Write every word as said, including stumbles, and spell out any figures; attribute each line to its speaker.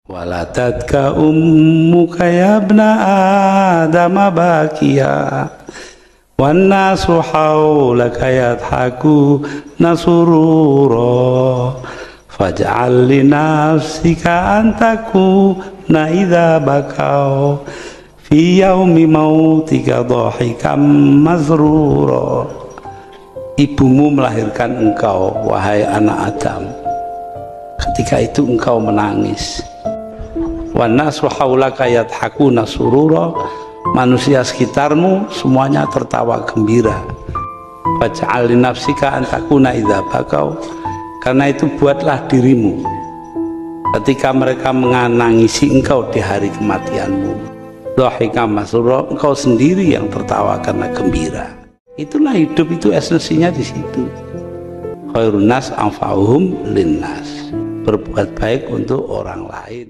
Speaker 1: Waladatka ummuka ya ibna adama bakiya wan nasu haulaka yadhakuna surura faj'al li nafsika an takuna idza bakau fi yaumi mautika dhahikam mazrura. Ibumu melahirkan engkau, wahai anak Adam, ketika itu engkau menangis. Wan nasu haulaka yadhakuna surura, manusia sekitarmu semuanya tertawa gembira. Faj'al li nafsika an takuna idza bakau, karena itu buatlah dirimu ketika mereka menangisi engkau di hari kematianmu, dhahikam masrura, engkau sendiri yang tertawa karena gembira. Itulah hidup, itu esensinya di situ. Khairun nas anfa'uhum linnas, berbuat baik untuk orang lain.